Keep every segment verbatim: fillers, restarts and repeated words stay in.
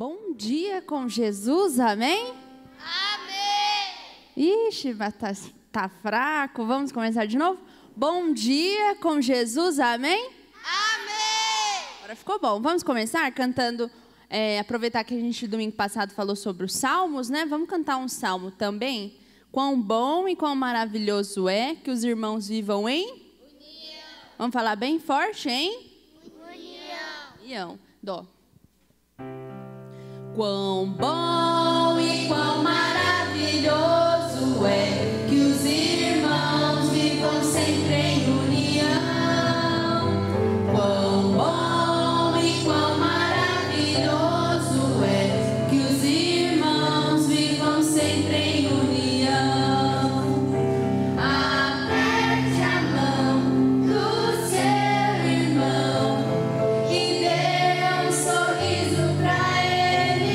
Bom dia com Jesus, amém? Amém! Ixi, mas tá, tá fraco, vamos começar de novo? Bom dia com Jesus, amém? Amém! Agora ficou bom, vamos começar cantando, é, aproveitar que a gente domingo passado falou sobre os salmos, né? Vamos cantar um salmo também. Quão bom e quão maravilhoso é que os irmãos vivam em? União! Vamos falar bem forte, hein? União! União, dó. Quão bom e quão maravilhoso é que os irmãos vivam sempre em união. Quão bom e quão maravilhoso é que os irmãos vivam sempre em união. Aperte a mão do seu irmão e dê um sorriso pra ele.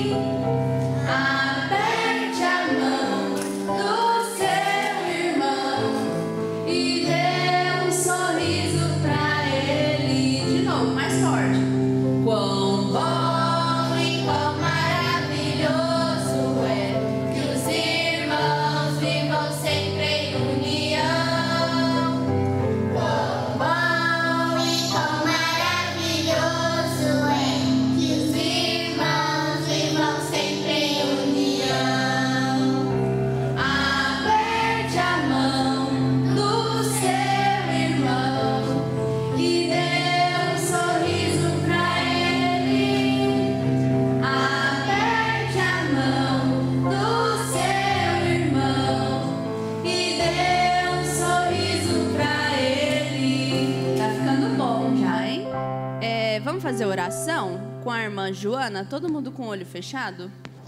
Aperte a mão do seu irmão e dê um sorriso pra ele. De novo, mais forte. Quão bom e quão maravilhoso é que os irmãos vivam sempre em união. Quão bom e quão maravilhoso é que os irmãos vivam sempre em união. Aperte a mão do seu irmão e dê um sorriso pra ele. Aperte a mão do seu irmão e dê um sorriso pra ele. Tá ficando bom já, hein? É, vamos fazer oração com a irmã Joana? Todo mundo com o olho fechado?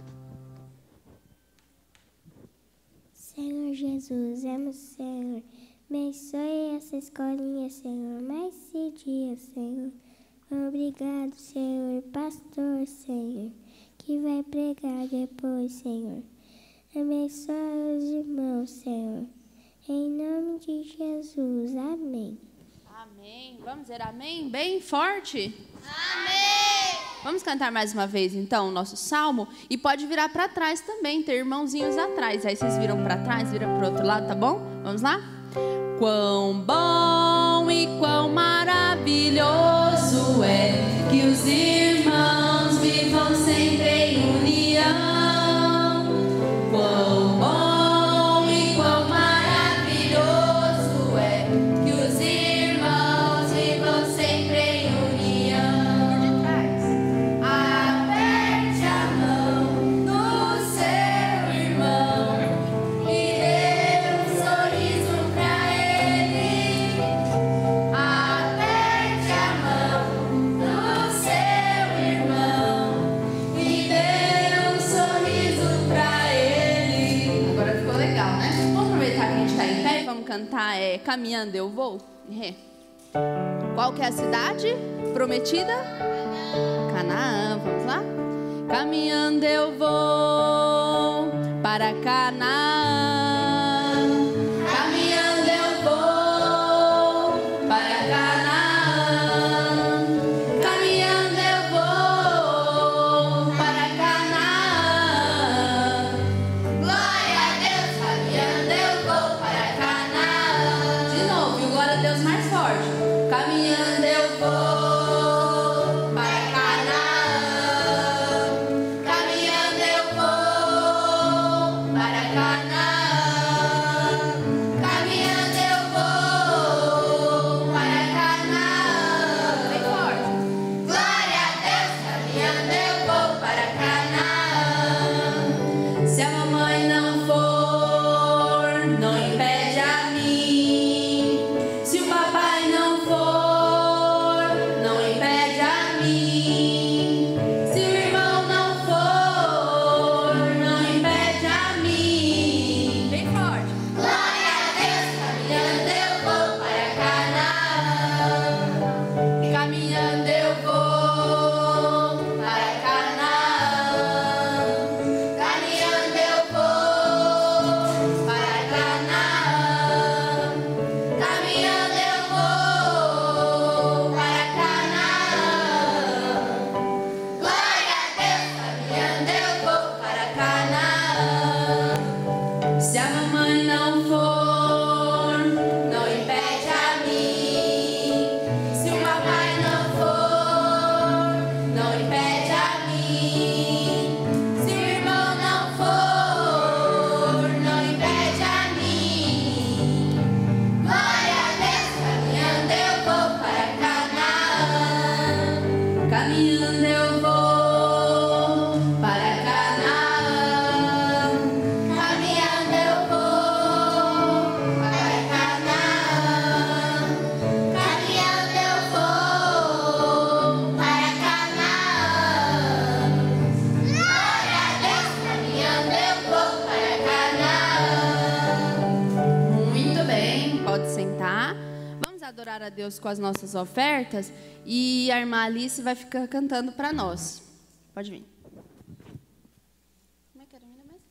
Senhor Jesus, amo o Senhor. Abençoe essa escolinha, Senhor. Mais esse dia, Senhor. Obrigado, Senhor. Pastor, Senhor, que vai pregar depois, Senhor. Abençoe os irmãos, Senhor. Em nome de Jesus. Amém. Amém. Vamos dizer amém bem forte? Amém! Vamos cantar mais uma vez, então, o nosso salmo? E pode virar para trás também, ter irmãozinhos atrás. Aí vocês viram para trás, viram para o outro lado, tá bom? Vamos lá? Quão bom e quão maravilhoso é que os irmãos vivam sempre em união. Quão bom e quão maravilhoso é que os irmãos vivam sempre em união. De trás. Aperte a mão do seu irmão e dê um sorriso pra ele. Aperte a mão do seu irmão e dê um sorriso pra ele. Agora ficou legal, né? Vamos aproveitar que a gente tá em pé e vamos cantar é, Caminhando Eu Vou? Ré. Qual que é a cidade prometida? Canaã, vamos lá? Caminhando eu vou para Canaã. Caminhando eu vou para Canaã. Caminhando eu vou para Canaã. Glória a Deus, caminhando eu vou para Canaã. De novo, e o glória a Deus mais forte. Caminhando eu vou para Canaã. Caminhando eu vou para Canaã. eu vou para Canaã. Caminhando eu vou para Canaã. Caminhando eu vou para Canaã. Glória a Deus, caminhando eu vou para Canaã. Muito bem, pode sentar. Vamos adorar a Deus com as nossas ofertas e a irmã Alice vai ficar cantando para nós. Pode vir. Como é que era a menina mesmo?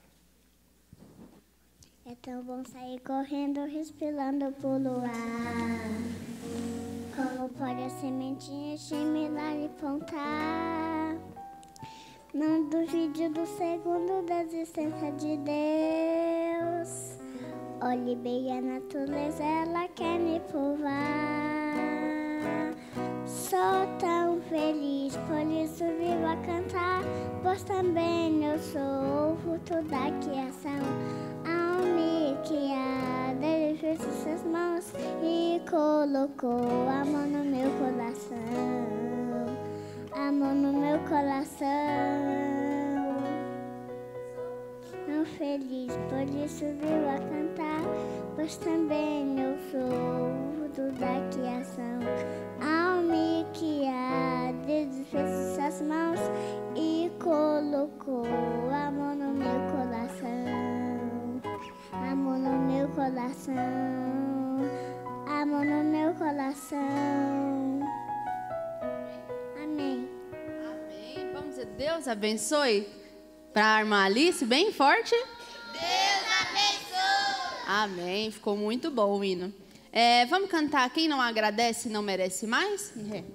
É tão bom sair correndo, respirando pelo ar. Como pode a sementinha germinar e plantar? Não duvide do segundo da existência de Deus. Olhe bem a natureza, ela quer me provar. Sou tão feliz, por isso vivo a cantar. Pois também eu sou o fruto da criação. Ao me criar, Ele fez suas mãos e colocou amor no meu coração. Amor no meu coração. Tão feliz, por isso vivo a cantar, pois também eu sou o fruto da criação. Ao me criar, Deus fez suas mãos e colocou amor no meu coração. Amor no meu coração. Amor no meu coração. Amém. Amém. Vamos dizer, Deus abençoe para a irmã Alice, bem forte. Deus abençoe. Amém. Ficou muito bom o hino. É, vamos cantar Quem Não Agradece Não Merece Mais?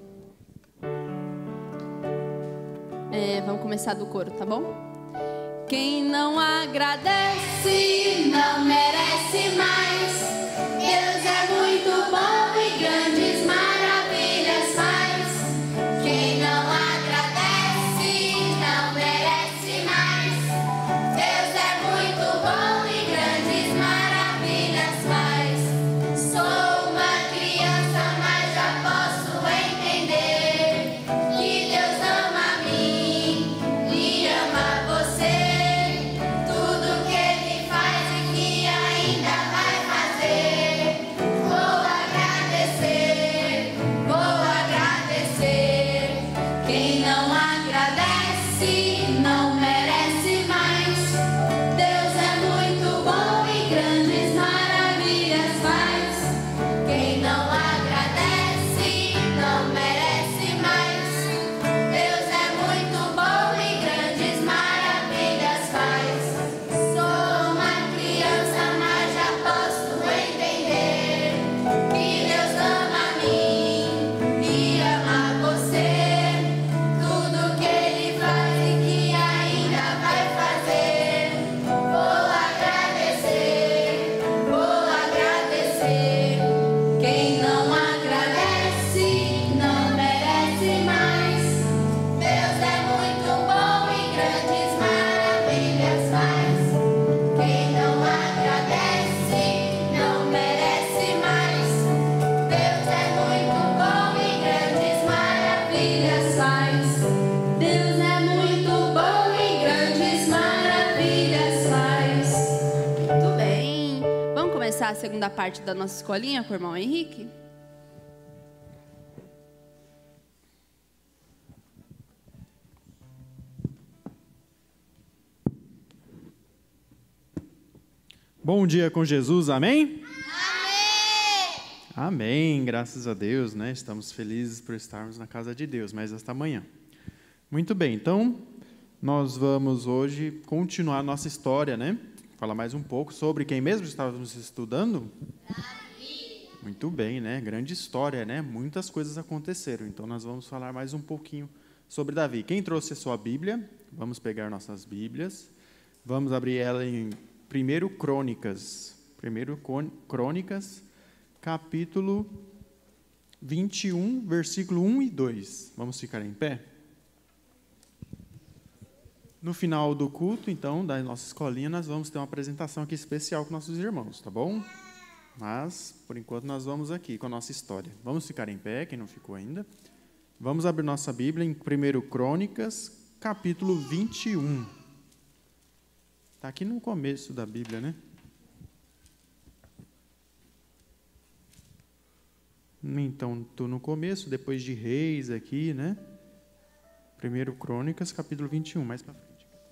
É, vamos começar do coro, tá bom? Quem não agradece não merece mais. Deus é muito bom e grandes maravilhas faz. Quem não agradece não merece mais. Deus é muito bom e grandes maravilhas faz. Sou uma criança, mas já posso entender que Deus ama a mim e ama você. Tudo que Ele faz e que ainda vai fazer, vou agradecer, vou agradecer. Quem não agradece não merece mais. Deus é muito bom e grandes maravilhas faz. Quem não agradece não merece mais. Deus é muito bom e grandes maravilhas faz. Sou uma criança, mas já posso entender que Deus ama a mim e ama você. Tudo que Ele faz e que ainda vai fazer, vou agradecer, vou agradecer. Quem não agradece não merece mais. Deus é muito bom e grandes maravilhas faz. Quem não agradece não merece mais. Deus é muito bom e grandes maravilhas faz. Deus é muito bom e grandes maravilhas faz. Muito bem. Vamos começar a segunda parte da nossa escolinha com o irmão Henrique? Bom dia com Jesus, amém? Amém. Amém, graças a Deus, né? Estamos felizes por estarmos na casa de Deus, mais esta manhã. Muito bem, então, nós vamos hoje continuar a nossa história, né? Falar mais um pouco sobre quem mesmo estávamos estudando? Davi. Muito bem, né? Grande história, né? Muitas coisas aconteceram, então nós vamos falar mais um pouquinho sobre Davi. Quem trouxe a sua Bíblia? Vamos pegar nossas Bíblias, vamos abrir ela em Primeiro Crônicas, Primeiro Crônicas, capítulo vinte e um, versículo um e dois. Vamos ficar em pé? No final do culto, então, da nossa escolinha, nós vamos ter uma apresentação aqui especial com nossos irmãos, tá bom? Mas, por enquanto, nós vamos aqui com a nossa história. Vamos ficar em pé, quem não ficou ainda. Vamos abrir nossa Bíblia em primeira Crônicas, capítulo vinte e um. Está aqui no começo da Bíblia, né? Então, estou no começo, depois de Reis aqui, né? primeira Crônicas, capítulo vinte e um, mais para frente.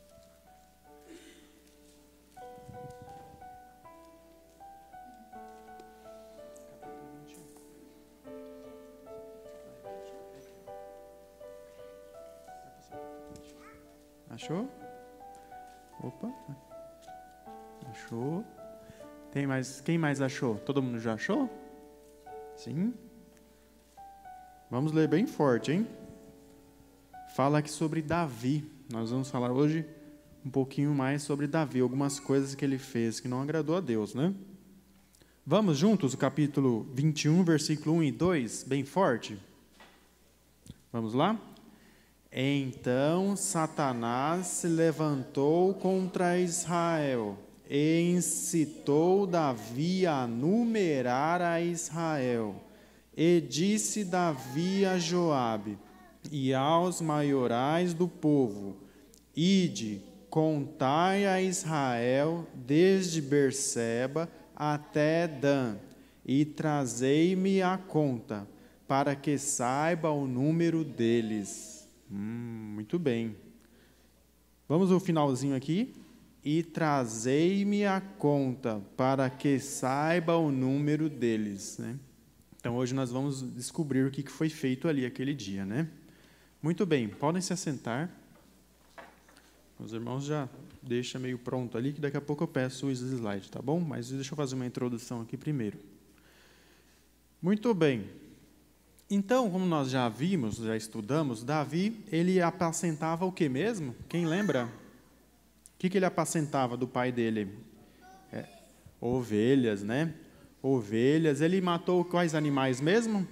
Achou? Opa. Achou. Tem mais, quem mais achou? Todo mundo já achou? Sim. Vamos ler bem forte, hein? Fala aqui sobre Davi. Nós vamos falar hoje um pouquinho mais sobre Davi, algumas coisas que ele fez que não agradou a Deus, né? Vamos juntos, o capítulo vinte e um, versículo um e dois, bem forte? Vamos lá? Então Satanás se levantou contra Israel e incitou Davi a numerar a Israel. E disse Davi a Joabe e aos maiorais do povo: Ide, contai a Israel desde Berseba até Dan, e trazei-me a conta, para que saiba o número deles. Hum, muito bem. Vamos ao finalzinho aqui. E trazei-me a conta, para que saiba o número deles, né? Então, hoje nós vamos descobrir o que foi feito ali aquele dia, né? Muito bem, podem se assentar. Os irmãos já deixam meio pronto ali, que daqui a pouco eu peço os slides, tá bom? Mas deixa eu fazer uma introdução aqui primeiro. Muito bem. Então, como nós já vimos, já estudamos, Davi, ele apacentava o que mesmo? Quem lembra? O que, que ele apacentava do pai dele? É, ovelhas, né? Ovelhas. Ele matou quais animais mesmo?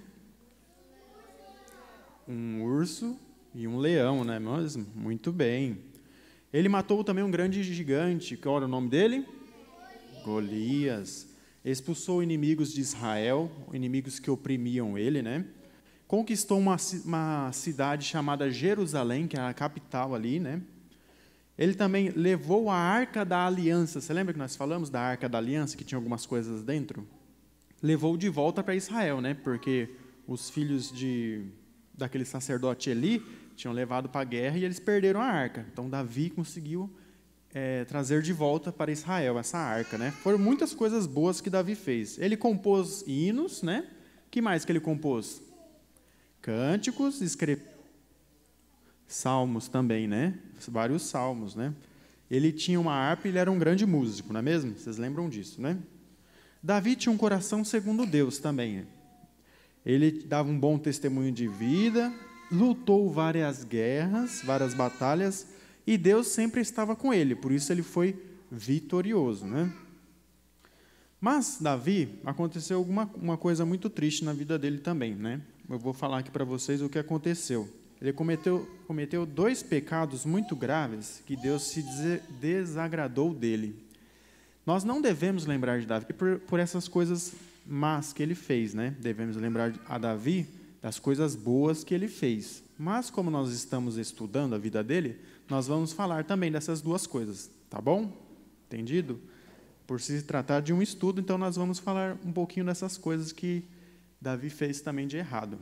Um urso e um leão, não é mesmo? Muito bem. Ele matou também um grande gigante. Qual era o nome dele? Golias. Expulsou inimigos de Israel, inimigos que oprimiam ele, né? Conquistou uma, uma cidade chamada Jerusalém, que era a capital ali, né? Ele também levou a Arca da Aliança. Você lembra que nós falamos da Arca da Aliança, que tinha algumas coisas dentro? Levou de volta para Israel, né? Porque os filhos de, daquele sacerdote Eli tinham levado para a guerra e eles perderam a arca. Então, Davi conseguiu é, trazer de volta para Israel essa arca, né? Foram muitas coisas boas que Davi fez. Ele compôs hinos, né? Que mais que ele compôs? Cânticos, escreveu salmos também, né? Vários salmos, né? Ele tinha uma harpa e ele era um grande músico, não é mesmo? Vocês lembram disso, né? Davi tinha um coração segundo Deus também. Ele dava um bom testemunho de vida, lutou várias guerras, várias batalhas, e Deus sempre estava com ele, por isso ele foi vitorioso, né? Mas Davi, aconteceu alguma uma coisa muito triste na vida dele também, né? Eu vou falar aqui para vocês o que aconteceu. Ele cometeu, cometeu dois pecados muito graves que Deus se desagradou dele. Nós não devemos lembrar de Davi por, por essas coisas más que ele fez, né? Devemos lembrar a Davi das coisas boas que ele fez. Mas, como nós estamos estudando a vida dele, nós vamos falar também dessas duas coisas, tá bom? Entendido? Por se tratar de um estudo, então nós vamos falar um pouquinho dessas coisas que Davi fez também de errado.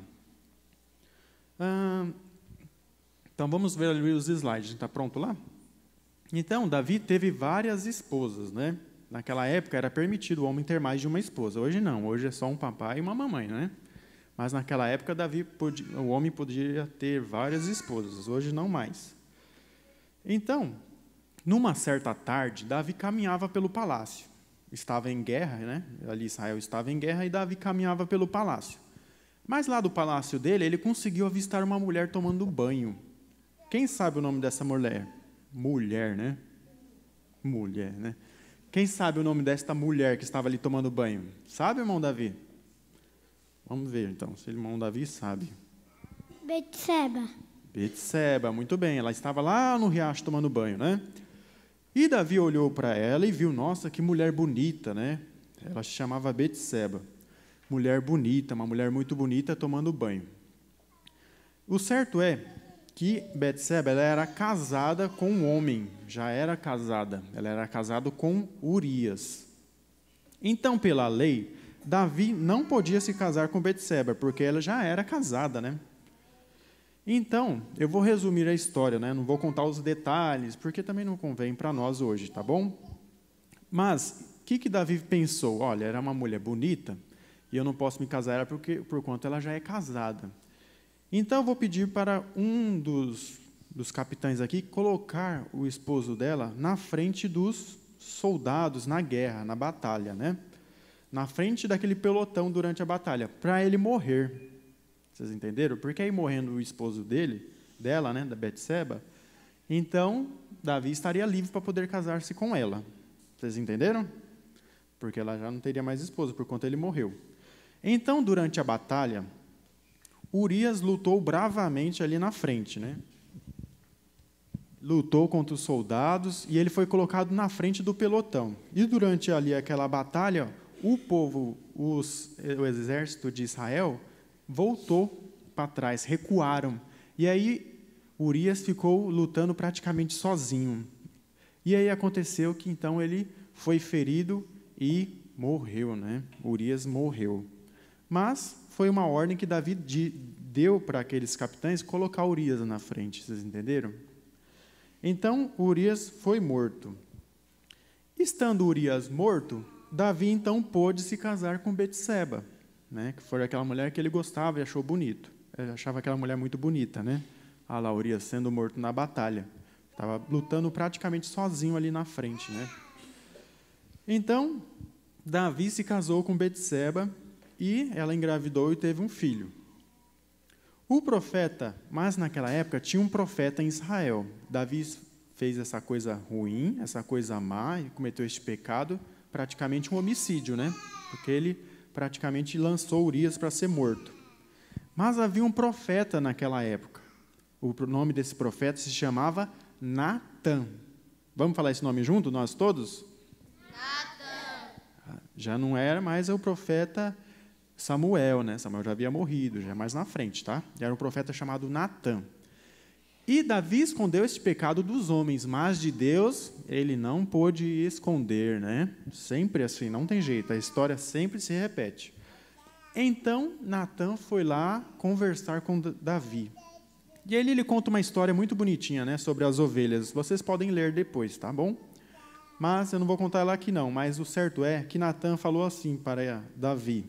Ah, então, vamos ver ali os slides. Está pronto lá? Então, Davi teve várias esposas, né? Naquela época era permitido o homem ter mais de uma esposa. Hoje não, hoje é só um papai e uma mamãe, né? Mas naquela época Davi podia, o homem podia ter várias esposas, hoje não mais. Então, numa certa tarde, Davi caminhava pelo palácio. Estava em guerra, né? Ali Israel estava em guerra e Davi caminhava pelo palácio. Mas lá do palácio dele, ele conseguiu avistar uma mulher tomando banho. Quem sabe o nome dessa mulher? Mulher, né? Mulher, né? Quem sabe o nome desta mulher que estava ali tomando banho? Sabe, irmão Davi? Vamos ver, então, se o irmão Davi sabe. Betseba. Betseba, muito bem. Ela estava lá no riacho tomando banho, né? E Davi olhou para ela e viu, nossa, que mulher bonita, né? Ela se chamava Betseba. Mulher bonita, uma mulher muito bonita tomando banho. O certo é que Betseba ela era casada com um homem, já era casada, ela era casada com Urias. Então, pela lei, Davi não podia se casar com Betseba, porque ela já era casada, né? Então, eu vou resumir a história, né? Não vou contar os detalhes, porque também não convém para nós hoje, tá bom? Mas, o que, que Davi pensou? Olha, era uma mulher bonita, e eu não posso me casar porque, por quanto ela já é casada. Então, eu vou pedir para um dos, dos capitães aqui colocar o esposo dela na frente dos soldados na guerra, na batalha, né? Na frente daquele pelotão durante a batalha, para ele morrer. Vocês entenderam? Porque aí morrendo o esposo dele, dela, né, da Betseba, então Davi estaria livre para poder casar-se com ela. Vocês entenderam? Porque ela já não teria mais esposo, por conta ele morreu. Então, durante a batalha, Urias lutou bravamente ali na frente, né? Lutou contra os soldados e ele foi colocado na frente do pelotão. E durante ali aquela batalha, o povo, os, o exército de Israel voltou para trás, recuaram. E aí Urias ficou lutando praticamente sozinho. E aí aconteceu que então ele foi ferido e morreu, né? Urias morreu. Mas foi uma ordem que Davi deu para aqueles capitães colocar Urias na frente, vocês entenderam? Então Urias foi morto. Estando Urias morto, Davi então pôde se casar com Betseba, né? Que foi aquela mulher que ele gostava e achou bonito. Ele achava aquela mulher muito bonita, né? Ah lá, Urias sendo morto na batalha. Estava lutando praticamente sozinho ali na frente, né? Então, Davi se casou com Betseba e ela engravidou e teve um filho. O profeta, mas naquela época tinha um profeta em Israel. Davi fez essa coisa ruim, essa coisa má, e cometeu este pecado, praticamente um homicídio, né? Porque ele praticamente lançou Urias para ser morto. Mas havia um profeta naquela época. O nome desse profeta se chamava Natã. Vamos falar esse nome junto, nós todos? Natã. Já não era mais o profeta Samuel, né? Samuel já havia morrido, já é mais na frente, tá? Era um profeta chamado Natã. E Davi escondeu esse pecado dos homens, mas de Deus ele não pôde esconder, né? Sempre assim, não tem jeito, a história sempre se repete. Então, Natã foi lá conversar com Davi. E ele, ele conta uma história muito bonitinha, né, sobre as ovelhas. Vocês podem ler depois, tá bom? Mas eu não vou contar ela aqui não, mas o certo é que Natã falou assim para Davi: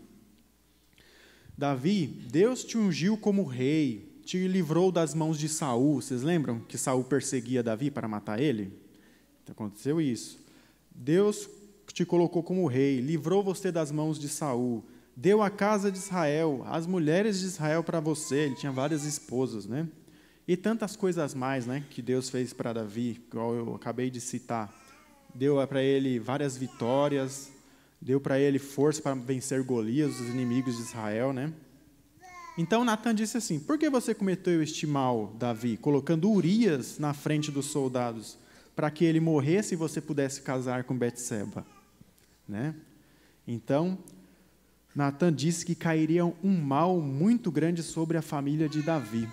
Davi, Deus te ungiu como rei, te livrou das mãos de Saul. Vocês lembram que Saul perseguia Davi para matar ele? Então, aconteceu isso. Deus te colocou como rei, livrou você das mãos de Saul, deu a casa de Israel, as mulheres de Israel para você. Ele tinha várias esposas, né? E tantas coisas mais, né, que Deus fez para Davi, igual eu acabei de citar. Deu para ele várias vitórias, deu para ele força para vencer Golias, os inimigos de Israel, né? Então Natã disse assim: por que você cometeu este mal, Davi, colocando Urias na frente dos soldados, para que ele morresse e você pudesse casar com Betseba? Né? Então, Natã disse que cairia um mal muito grande sobre a família de Davi.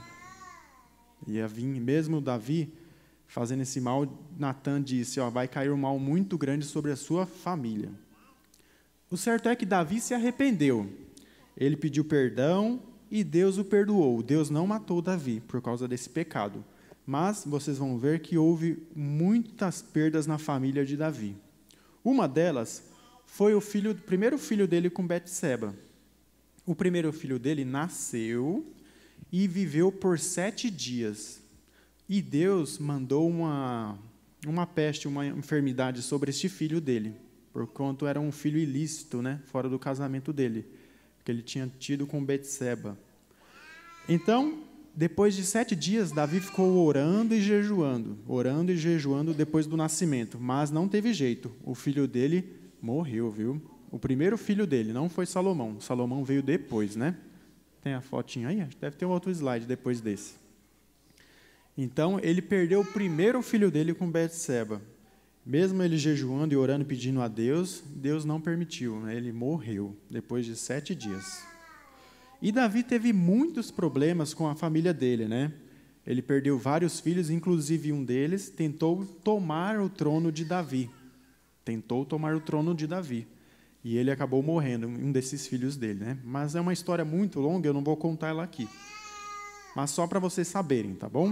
E mesmo Davi fazendo esse mal, Natã disse: ó, vai cair um mal muito grande sobre a sua família. O certo é que Davi se arrependeu. Ele pediu perdão e Deus o perdoou. Deus não matou Davi por causa desse pecado. Mas vocês vão ver que houve muitas perdas na família de Davi. Uma delas foi o, filho, o primeiro filho dele com Betseba. O primeiro filho dele nasceu e viveu por sete dias. E Deus mandou uma, uma peste, uma enfermidade sobre este filho dele, porquanto era um filho ilícito, né, fora do casamento dele, que ele tinha tido com Betseba. Então, depois de sete dias, Davi ficou orando e jejuando, orando e jejuando depois do nascimento, mas não teve jeito, o filho dele morreu, viu? O primeiro filho dele, não foi Salomão, Salomão veio depois, né? Tem a fotinha aí? Deve ter um outro slide depois desse. Então, ele perdeu o primeiro filho dele com Betseba. Mesmo ele jejuando e orando, pedindo a Deus, Deus não permitiu, né? Ele morreu depois de sete dias. E Davi teve muitos problemas com a família dele, né? Ele perdeu vários filhos, inclusive um deles tentou tomar o trono de Davi. Tentou tomar o trono de Davi. E ele acabou morrendo, um desses filhos dele, né? Mas é uma história muito longa, eu não vou contar ela aqui. Mas só para vocês saberem, tá bom?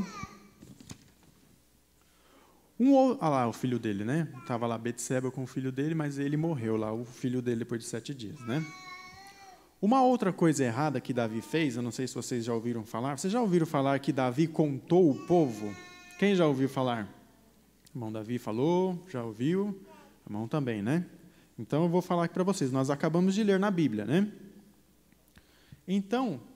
Um, olha lá o filho dele, né? Estava lá Betseba com o filho dele, mas ele morreu lá, o filho dele, depois de sete dias, né? Uma outra coisa errada que Davi fez, eu não sei se vocês já ouviram falar, vocês já ouviram falar que Davi contou o povo? Quem já ouviu falar? Irmão Davi falou, já ouviu? Irmão também, né? Então eu vou falar aqui para vocês, nós acabamos de ler na Bíblia, né? Então,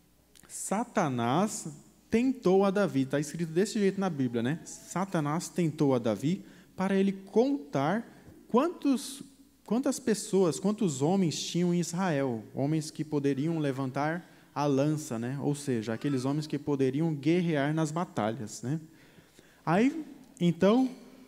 Satanás tentou a Davi, está escrito desse jeito na Bíblia, né? Satanás tentou a Davi para ele contar quantos, quantas pessoas, quantos homens tinham em Israel, homens que poderiam levantar a lança, né? Ou seja, aqueles homens que poderiam guerrear nas batalhas, né? Aí, então,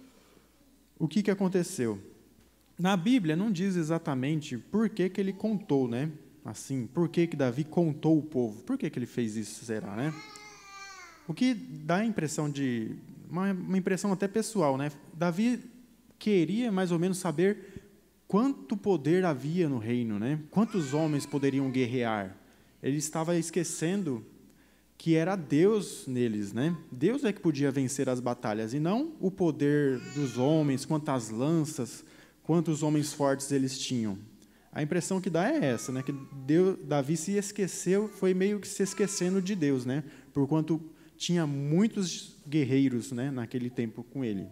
o que, que aconteceu? Na Bíblia não diz exatamente por que, que ele contou, né? Assim, por que, que Davi contou o povo? Por que, que ele fez isso, será, né? O que dá a impressão de... Uma, uma impressão até pessoal, né? Davi queria mais ou menos saber quanto poder havia no reino, né? Quantos homens poderiam guerrear. Ele estava esquecendo que era Deus neles, né? Deus é que podia vencer as batalhas, e não o poder dos homens, quantas lanças, quantos homens fortes eles tinham. A impressão que dá é essa, né? Que Deus, Davi se esqueceu, foi meio que se esquecendo de Deus, né? Porquanto tinha muitos guerreiros, né, naquele tempo com ele.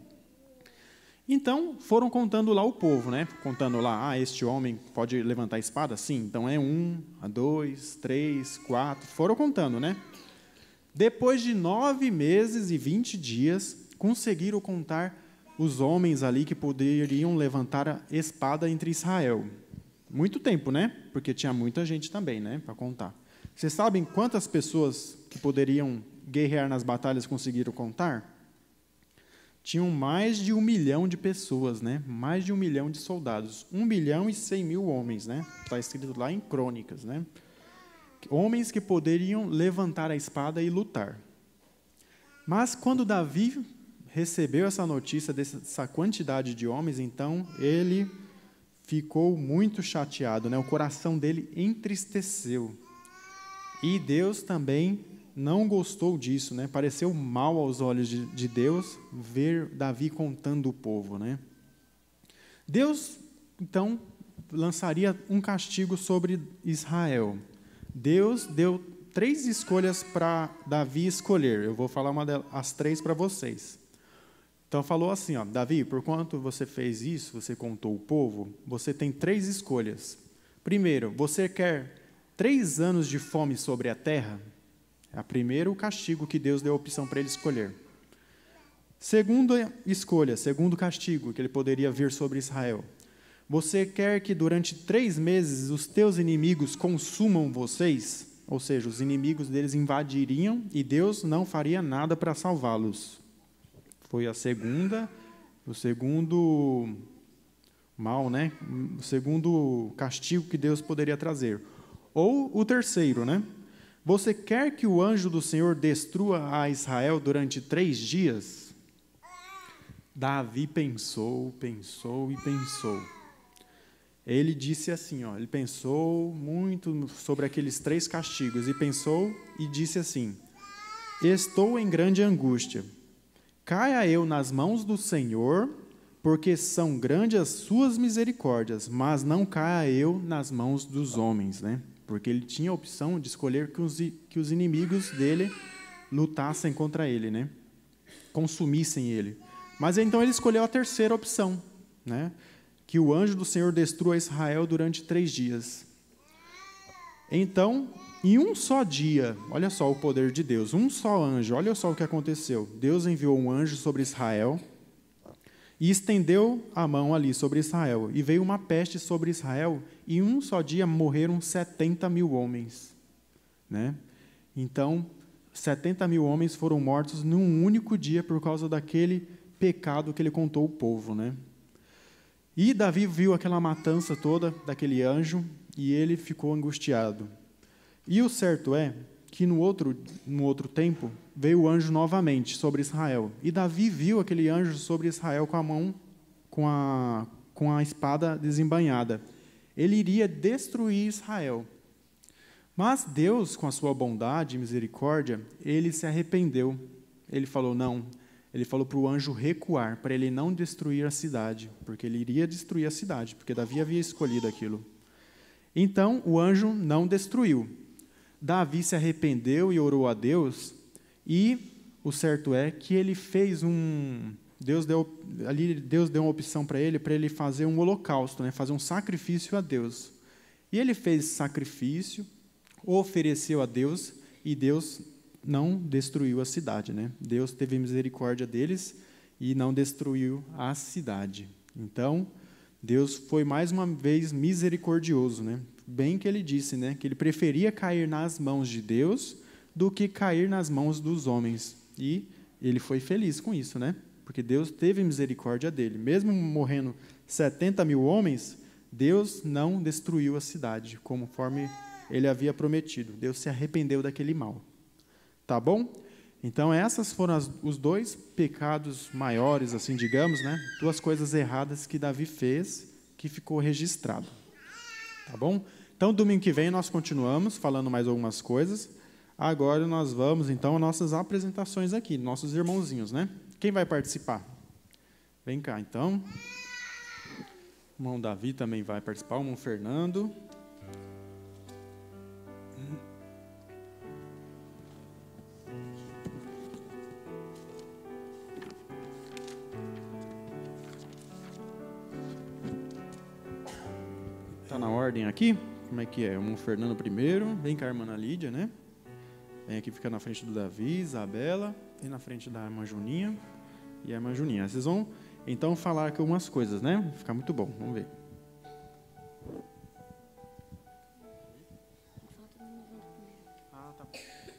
Então, foram contando lá o povo, né? Contando lá, ah, este homem pode levantar a espada? Sim, então é um, a dois, três, quatro, foram contando, né? Depois de nove meses e vinte dias, conseguiram contar os homens ali que poderiam levantar a espada entre Israel. Muito tempo, né? Porque tinha muita gente também, né, para contar. Vocês sabem quantas pessoas que poderiam guerrear nas batalhas conseguiram contar? Tinham mais de um milhão de pessoas, né? Mais de um milhão de soldados. Um milhão e cem mil homens, né? Está escrito lá em Crônicas, né? Homens que poderiam levantar a espada e lutar. Mas quando Davi recebeu essa notícia dessa quantidade de homens, então ele ficou muito chateado, né? O coração dele entristeceu. E Deus também não gostou disso, né? Pareceu mal aos olhos de, de Deus ver Davi contando o povo, né? Deus, então, lançaria um castigo sobre Israel. Deus deu três escolhas para Davi escolher. Eu vou falar uma delas, as três para vocês. Então, falou assim, ó, Davi, por quanto você fez isso, você contou o povo, você tem três escolhas. Primeiro, você quer três anos de fome sobre a terra? É o primeiro castigo que Deus deu a opção para ele escolher. Segunda escolha, segundo castigo que ele poderia vir sobre Israel. Você quer que durante três meses os teus inimigos consumam vocês? Ou seja, os inimigos deles invadiriam e Deus não faria nada para salvá-los. Foi a segunda, o segundo mal, né? O segundo castigo que Deus poderia trazer. Ou o terceiro, né? Você quer que o anjo do Senhor destrua a Israel durante três dias? Davi pensou, pensou e pensou. Ele disse assim, ó, ele pensou muito sobre aqueles três castigos, e pensou e disse assim, estou em grande angústia. Caia eu nas mãos do Senhor, porque são grandes as suas misericórdias, mas não caia eu nas mãos dos homens, né? Porque ele tinha a opção de escolher que os, que os inimigos dele lutassem contra ele, né? Consumissem ele. Mas então ele escolheu a terceira opção, né? Que o anjo do Senhor destrua Israel durante três dias. Então, em um só dia, olha só o poder de Deus, um só anjo, olha só o que aconteceu. Deus enviou um anjo sobre Israel e estendeu a mão ali sobre Israel. E veio uma peste sobre Israel, e em um só dia morreram setenta mil homens. Né? Então, setenta mil homens foram mortos num único dia por causa daquele pecado que ele contou ao povo. Né? E Davi viu aquela matança toda daquele anjo, e ele ficou angustiado. E o certo é que no outro, no outro tempo veio o anjo novamente sobre Israel. E Davi viu aquele anjo sobre Israel com a mão, com a, com a espada desembainhada. Ele iria destruir Israel. Mas Deus, com a sua bondade e misericórdia, ele se arrependeu. Ele falou, não, ele falou para o anjo recuar, para ele não destruir a cidade, porque ele iria destruir a cidade, porque Davi havia escolhido aquilo. Então, o anjo não destruiu. Davi se arrependeu e orou a Deus, e o certo é que ele fez um... Deus deu, ali, Deus deu uma opção para ele, para ele fazer um holocausto, né, fazer um sacrifício a Deus. E ele fez esse sacrifício, ofereceu a Deus, e Deus não destruiu a cidade, né? Deus teve misericórdia deles e não destruiu a cidade. Então, Deus foi mais uma vez misericordioso, né? Bem que ele disse, né, que ele preferia cair nas mãos de Deus do que cair nas mãos dos homens. E ele foi feliz com isso, né? Porque Deus teve misericórdia dele. Mesmo morrendo setenta mil homens, Deus não destruiu a cidade, conforme ele havia prometido. Deus se arrependeu daquele mal. Tá bom? Então, essas foram as, os dois pecados maiores, assim, digamos, né? Duas coisas erradas que Davi fez, que ficou registrado. Tá bom? Então, domingo que vem, nós continuamos falando mais algumas coisas. Agora, nós vamos, então, às nossas apresentações aqui, nossos irmãozinhos, né? Quem vai participar? Vem cá, então. O irmão Davi também vai participar, o irmão Fernando. Está na ordem aqui? Como é que é? O Fernando primeiro, vem cá a irmã Lídia, né? Vem aqui ficar na frente do Davi, Isabela, e na frente da irmã Juninha e a irmã Juninha. Vocês vão, então, falar aqui algumas coisas, né? Vai ficar muito bom, vamos ver. Ah, tá bom.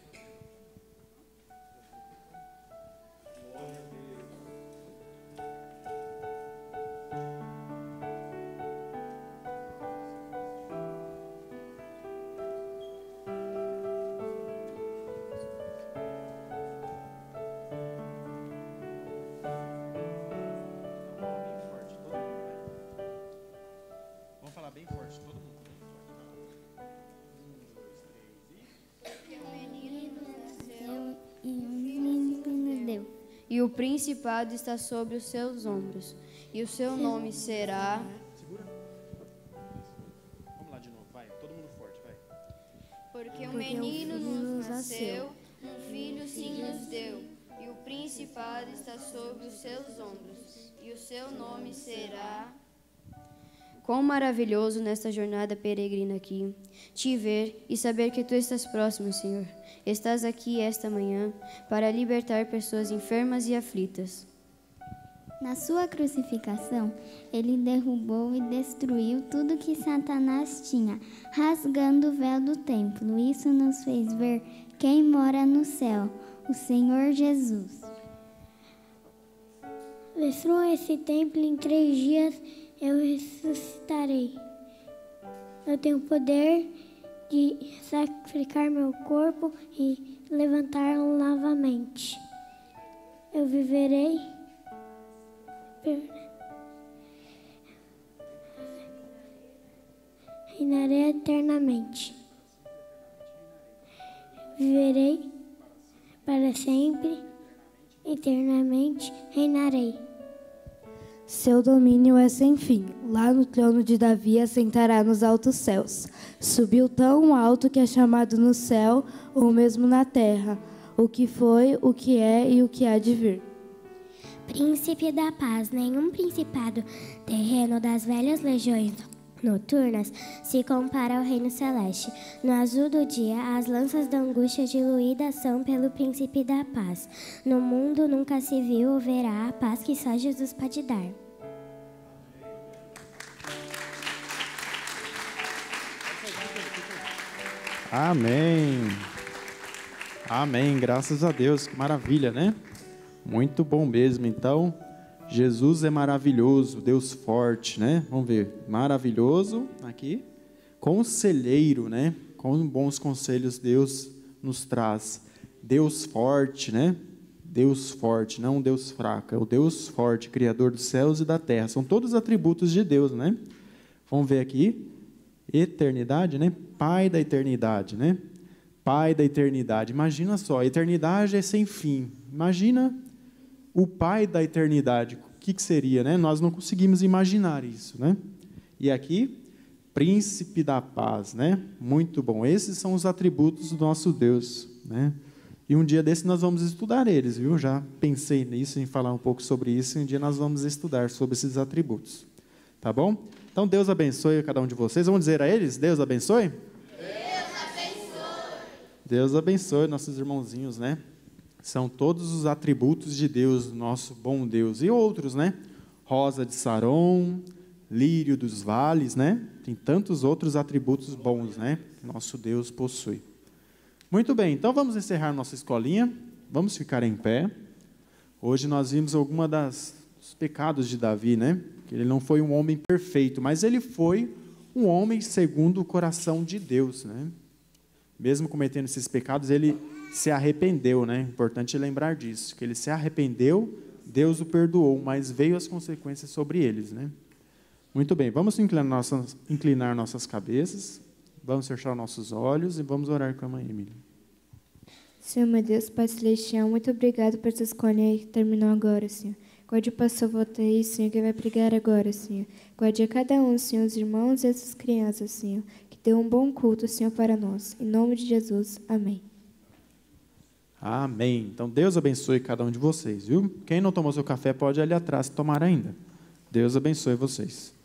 E o principado está sobre os seus ombros, e o seu nome será... Segura. Vamos lá de novo, vai. Todo mundo forte, vai. Porque um menino nos nasceu, um filho se nos deu, e o principado está sobre os seus ombros, e o seu nome será... Quão maravilhoso nesta jornada peregrina aqui, te ver e saber que tu estás próximo, Senhor. Estás aqui esta manhã para libertar pessoas enfermas e aflitas. Na sua crucificação, ele derrubou e destruiu tudo que Satanás tinha, rasgando o véu do templo. Isso nos fez ver quem mora no céu, o Senhor Jesus. Destrua esse templo em três dias, eu ressuscitarei. Eu tenho poder de sacrificar meu corpo e levantá-lo novamente. Eu viverei, reinarei eternamente. Viverei para sempre, eternamente reinarei. Seu domínio é sem fim. Lá no trono de Davi assentará nos altos céus. Subiu tão alto que é chamado no céu ou mesmo na terra, o que foi, o que é e o que há de vir. Príncipe da paz, nenhum principado terreno das velhas legiões noturnas se compara ao reino celeste. No azul do dia, as lanças da angústia diluídas são pelo príncipe da paz. No mundo nunca se viu ou verá a paz que só Jesus pode dar. Amém. Amém. Graças a Deus. Que maravilha, né? Muito bom mesmo. Então, Jesus é maravilhoso, Deus forte, né? Vamos ver. Maravilhoso aqui. Conselheiro, né? Com bons conselhos Deus nos traz. Deus forte, né? Deus forte, não um Deus fraco, é o Deus forte, Criador dos céus e da terra. São todos atributos de Deus, né? Vamos ver aqui, eternidade, né? Pai da eternidade, né? Pai da eternidade. Imagina só, a eternidade é sem fim. Imagina o Pai da eternidade. O que, que seria, né? Nós não conseguimos imaginar isso, né? E aqui, Príncipe da paz, né? Muito bom. Esses são os atributos do nosso Deus, né? E um dia desse nós vamos estudar eles, viu? Já pensei nisso, em falar um pouco sobre isso, e um dia nós vamos estudar sobre esses atributos. Tá bom? Então, Deus abençoe cada um de vocês. Vamos dizer a eles, Deus abençoe? Deus abençoe. Deus abençoe nossos irmãozinhos, né? São todos os atributos de Deus, nosso bom Deus. E outros, né? Rosa de Saron, lírio dos vales, né? Tem tantos outros atributos bons, né? Que nosso Deus possui. Muito bem, então vamos encerrar nossa escolinha. Vamos ficar em pé. Hoje nós vimos alguma das dos pecados de Davi, né? Que ele não foi um homem perfeito, mas ele foi um homem segundo o coração de Deus, né? Mesmo cometendo esses pecados, ele se arrependeu, né? Importante lembrar disso, que ele se arrependeu, Deus o perdoou, mas veio as consequências sobre eles, né? Muito bem, vamos inclinar nossas, inclinar nossas cabeças, vamos fechar nossos olhos e vamos orar com a mãe Emília. Senhor, meu Deus, Pai Celestial, muito obrigado por essa escolha que terminou agora, Senhor. Guarde o pastor Voltaí, Senhor, que vai pregar agora, Senhor. Guarde a cada um, Senhor, os irmãos e essas crianças, Senhor. Que dê um bom culto, Senhor, para nós. Em nome de Jesus, amém. Amém. Então, Deus abençoe cada um de vocês, viu? Quem não tomou seu café pode ir ali atrás tomar ainda. Deus abençoe vocês.